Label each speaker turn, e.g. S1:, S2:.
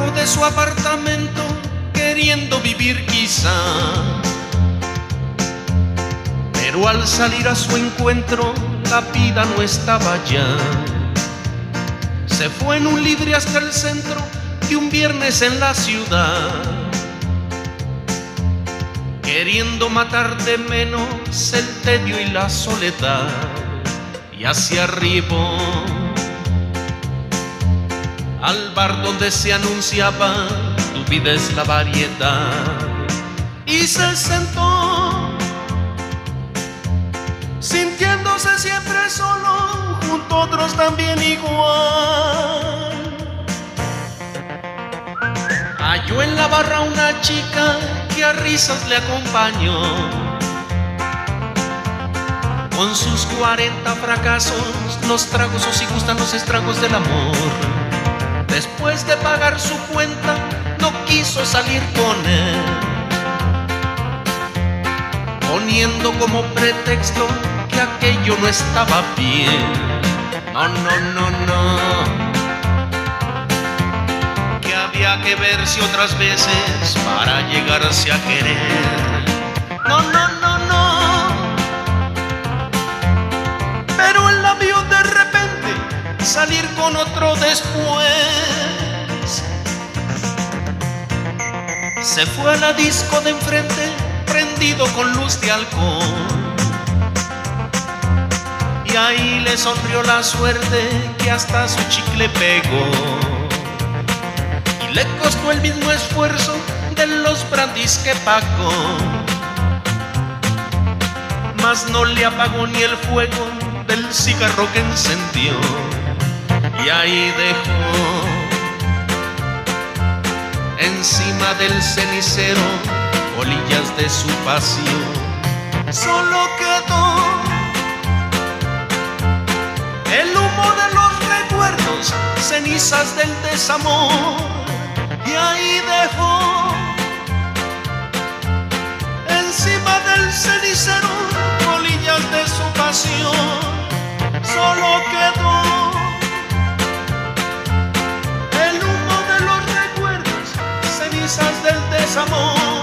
S1: abajo de su apartamento, queriendo vivir quizá. Pero al salir a su encuentro, la vida no estaba ya. Se fue en un libre hasta el centro y un viernes en la ciudad, queriendo matar de menos el tedio y la soledad. Y hacia arriba, al bar donde se anunciaba tu vida es la variedad, y se sentó, sintiéndose siempre solo, junto a otros también igual. Halló en la barra una chica que a risas le acompañó. Con sus 40 fracasos, los tragos o si gustan los estragos del amor. Después de pagar su cuenta, no quiso salir con él, poniendo como pretexto que aquello no estaba bien. No, no, no, no, que había que verse otras veces para llegarse a querer. No, no, no, no, pero él la vio de repente salir con otro después. Se fue a la disco de enfrente, prendido con luz de alcohol, y ahí le sonrió la suerte que hasta su chicle pegó. Y le costó el mismo esfuerzo de los brandis que pagó, mas no le apagó ni el fuego del cigarro que encendió. Y ahí dejó encima del cenicero bolillas de su pasión. Solo quedó el humo de los recuerdos, cenizas del desamor. Y ahí dejó encima del cenicero bolillas de su pasión. Solo quedó el humo de los recuerdos, cenizas del desamor.